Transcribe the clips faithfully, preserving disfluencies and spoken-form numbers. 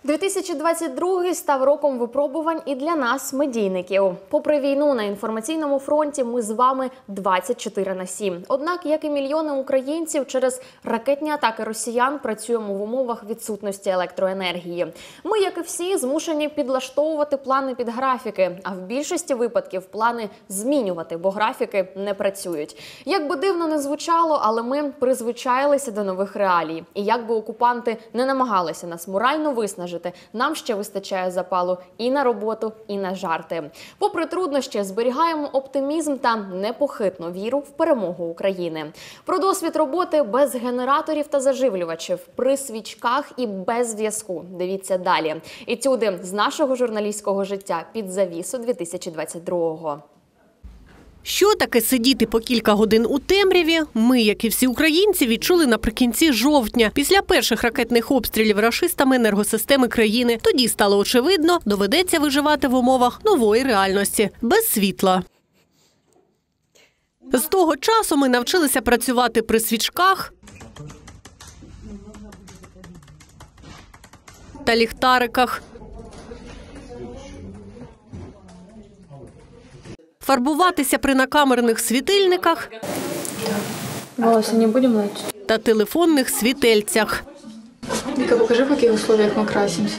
дві тисячі двадцять другий став роком випробувань і для нас, медійників. Попри війну на інформаційному фронті ми з вами двадцять чотири на сім. Однак, як і мільйони українців, через ракетні атаки росіян працюємо в умовах відсутності електроенергії. Ми, як і всі, змушені підлаштовувати плани під графіки, а в більшості випадків плани змінювати, бо графіки не працюють. Як би дивно не звучало, але ми призвичаїлися до нових реалій. І як би окупанти не намагалися нас морально виснажити, нам ще вистачає запалу і на роботу, і на жарти. Попри труднощі, зберігаємо оптимізм та непохитну віру в перемогу України. Про досвід роботи без генераторів та заживлювачів, при свічках і без зв'язку. Дивіться далі. Етюди з нашого журналістського життя під завісу дві тисячі двадцять другого. Що таке сидіти по кілька годин у темряві, ми, як і всі українці, відчули наприкінці жовтня. Після перших ракетних обстрілів рашистами енергосистеми країни. Тоді стало очевидно, доведеться виживати в умовах нової реальності – без світла. З того часу ми навчилися працювати при свічках та ліхтариках. Фарбуватися при накамерних світильниках волосы не будем лечить. Та телефонних світельцях. Вика, покажи, в каких условиях мы красимся.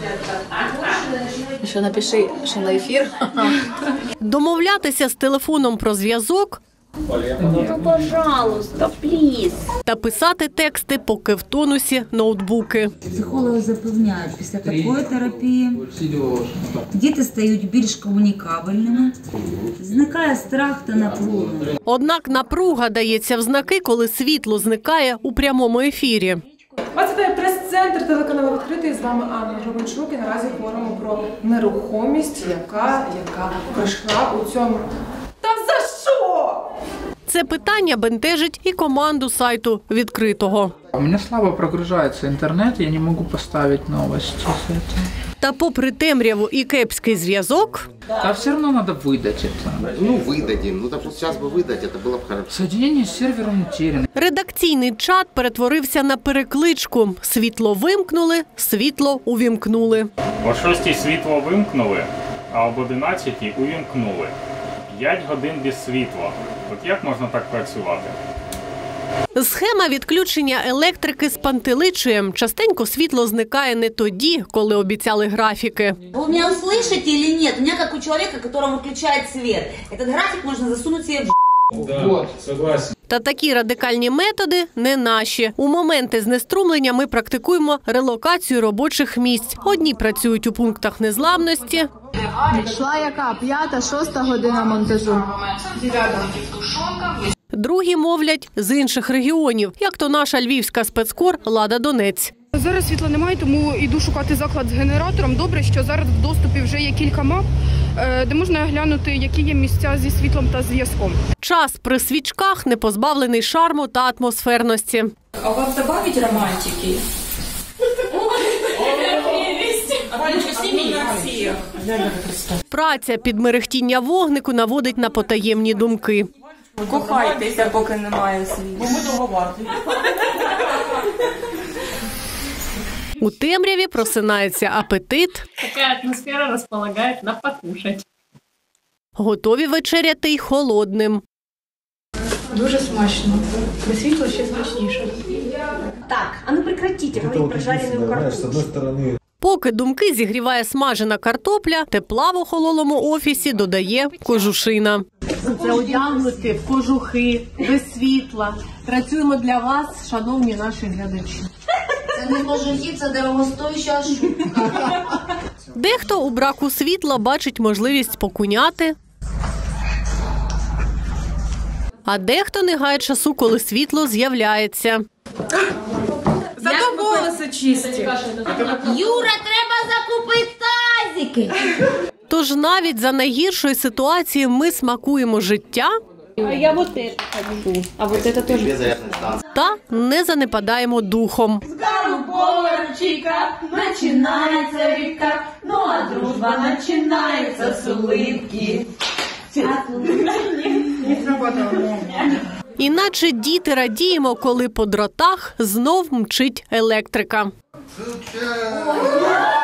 Ще напиши, що на ефір. Домовлятися з телефоном про зв'язок Ну, пожалуйста, пліз. та писати тексти, поки в тонусі ноутбуки. Психологи запевняють, після такої терапії діти стають більш комунікабельними, зникає страх та напруга. Однак напруга дається в знаки, коли світло зникає у прямому ефірі. Вас вітає прес-центр телеканалу «Відкритий». З вами Анна Жовничук. І наразі говоримо про нерухомість, яка, яка пройшла у цьому. Та за що? Це питання бентежить і команду сайту «Відкритого». У меня слабо прогружается интернет, я не могу поставить новости с этого. Та попри темряву і кепський зв'язок, А все равно надо выдать это. Ну, выдадим. Ну, так вот сейчас бы выдать, это было бы хорошо. Соединение с сервером утеряно. редакційний чат перетворився на перекличку. Світло вимкнули, світло увімкнули. О шостій світло вимкнули, а об одинадцятій увімкнули. П'ять годин без світла. От як можна так працювати? Схема відключення електрики спантеличує. Частенько світло зникає не тоді, коли обіцяли графіки. Вы меня услышите или нет? У меня как у человека, которому включает свет. Этот график можно засунуть себе в Да, вот. Согласен. Та такі радикальні методи не наші. У моменти знеструмлення ми практикуємо релокацію робочих місць. Одні працюють у пунктах незламності, Йшла яка? П'ята, шоста година монтажу. другі мовлять з інших регіонів, як то наша львівська спецкор «Лада Донець». Зараз світла немає, тому йду шукати заклад з генератором. Добре, що зараз в доступі вже є кілька мап, де можна глянути, які є місця зі світлом та зв'язком. Час при свічках не позбавлений шарму та атмосферності. А вам добавить романтики? Праця під мерехтіння вогнику наводить на потаємні думки. Кохайтеся, поки немає світла. Ми договорили. У темряві просинається апетит. Така атмосфера розполагає на покушать. Готові вечеряти й холодним. Дуже смачно. Без світла ще смачніше. Так, а ну прекратите говорить про жареную картошку. Поки думки зігріває смажена картопля, тепла в охололому офісі додає кожушина. Це одягнути в кожухи, без світла. Працюємо для вас, шановні наші глядачі. Це не кожухи, це дорогостояща шубка. Дехто у браку світла бачить можливість покуняти, а дехто не гає часу, коли світло з'являється. Зато волоси чисті. Юра, треба закупити тазики. Тож навіть за найгіршої ситуації ми смакуємо життя А я вот это хочу. А вот это тоже. та не занепадаємо духом. С голубого ручейка начинается река, ну а дружба начинается с улыбки. Не сработало. Іначе діти радіємо, коли по дротах знов мчить електрика. Включаю.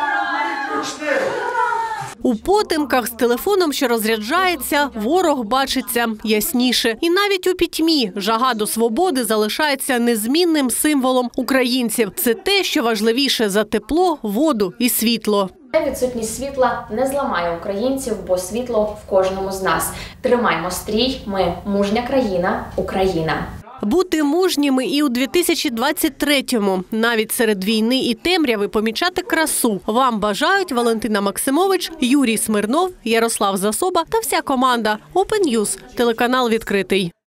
У потемках з телефоном, що розряджається, ворог бачиться ясніше. І навіть у пітьмі жага до свободи залишається незмінним символом українців. Це те, що важливіше за тепло, воду і світло. Відсутність світла не зламає українців, бо світло в кожному з нас. Тримаймо стрій, ми мужня країна, Україна. Бути мужніми і у дві тисячі двадцять третьому. Навіть серед війни і темряви помічати красу. Вам бажають Валентина Максимович, Юрій Смирнов, Ярослав Засоба та вся команда Open News, телеканал відкритий.